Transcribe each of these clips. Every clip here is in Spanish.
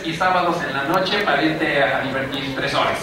y sábados en la noche para irte a divertir 3 horas.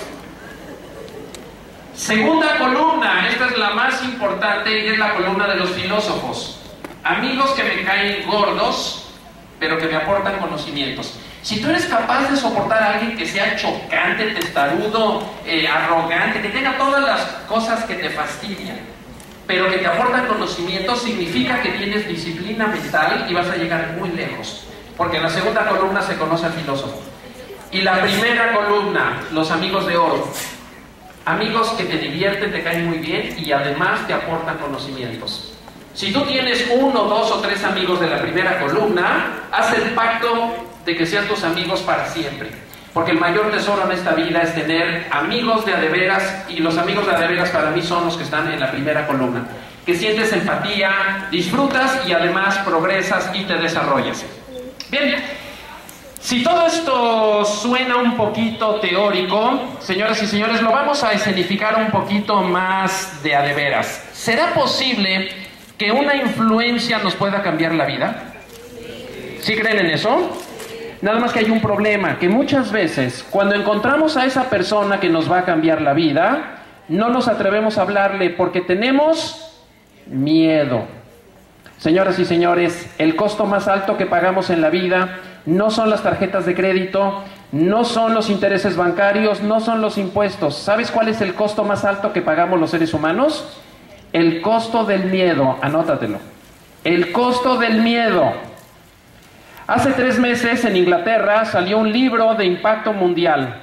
Segunda columna, esta es la más importante y es la columna de los filósofos. Amigos que me caen gordos, pero que me aportan conocimientos. Si tú eres capaz de soportar a alguien que sea chocante, testarudo, arrogante, que tenga todas las cosas que te fastidian, pero que te aportan conocimientos, significa que tienes disciplina mental y vas a llegar muy lejos. Porque en la segunda columna se conoce al filósofo. Y la primera columna, los amigos de oro. Amigos que te divierten, te caen muy bien y además te aportan conocimientos. Si tú tienes 1, 2 o 3 amigos de la primera columna, haz el pacto de que sean tus amigos para siempre. Porque el mayor tesoro en esta vida es tener amigos de a de veras, y los amigos de a de veras para mí son los que están en la primera columna. Que sientes empatía, disfrutas y además progresas y te desarrollas. Bien, si todo esto suena un poquito teórico, señoras y señores, lo vamos a escenificar un poquito más de a de veras. ¿Será posible que una influencia nos pueda cambiar la vida? ¿Sí creen en eso? Nada más que hay un problema, que muchas veces cuando encontramos a esa persona que nos va a cambiar la vida, no nos atrevemos a hablarle porque tenemos miedo. Señoras y señores, el costo más alto que pagamos en la vida no son las tarjetas de crédito, no son los intereses bancarios, no son los impuestos. ¿Sabes cuál es el costo más alto que pagamos los seres humanos? El costo del miedo, anótatelo. El costo del miedo. Hace 3 meses en Inglaterra salió un libro de impacto mundial.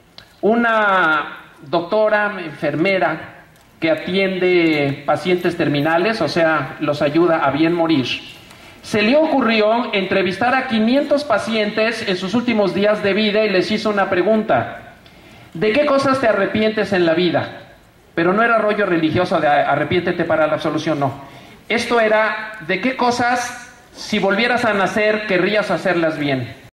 Una doctora, enfermera, que atiende pacientes terminales, o sea, los ayuda a bien morir. Se le ocurrió entrevistar a 500 pacientes en sus últimos días de vida y les hizo una pregunta. ¿De qué cosas te arrepientes en la vida? Pero no era rollo religioso de arrepiéntete para la absolución, no. Esto era, ¿de qué cosas, si volvieras a nacer, querrías hacerlas bien?